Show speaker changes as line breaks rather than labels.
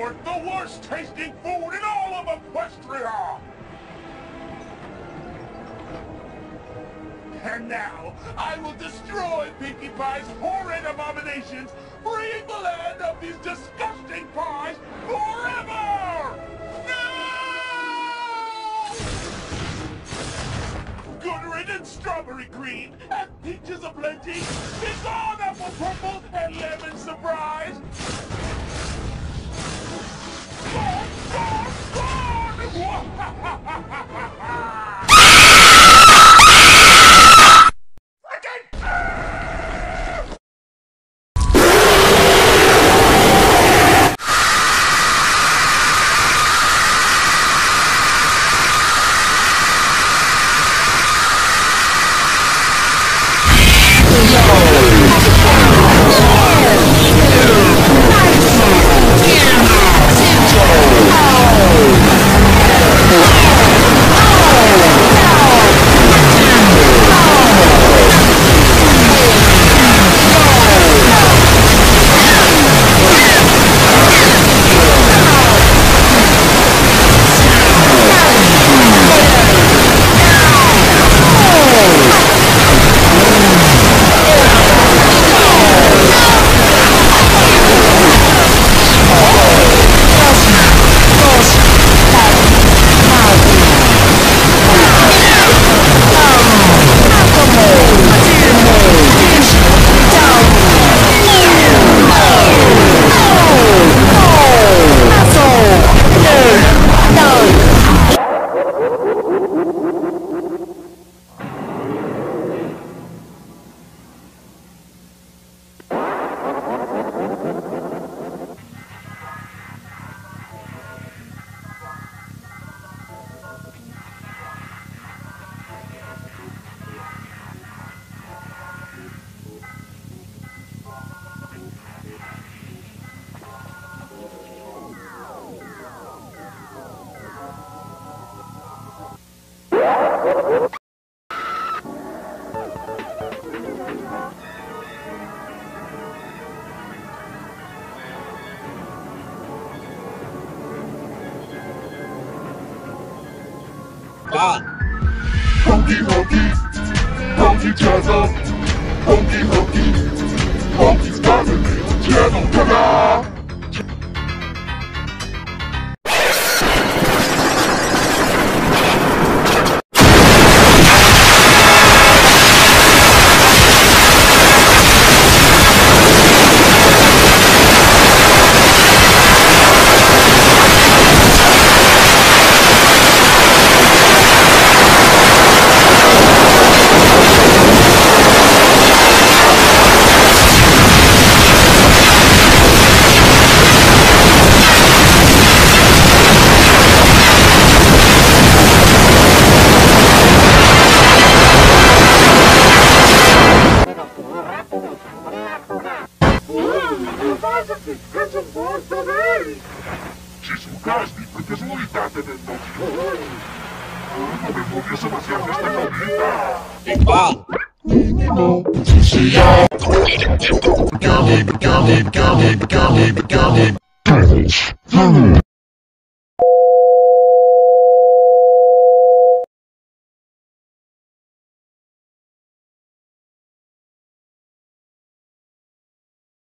forth the worst tasting food in all of Equestria! And now, I will destroy Pinkie Pie's horrid abominations, freeing the land of these disgusting pies forever! No! Good riddance, strawberry green, and peaches aplenty, begone apple purple and lemon surprise! Gone, gone, gone!
Hokey Hokey, Hokey Channel, Hokey Hokey, Hokey's got a little channel, ta-da! Si sugaste, porque es muy tarde del noche. No me movió demasiado esta comida. Mínimo, sucia.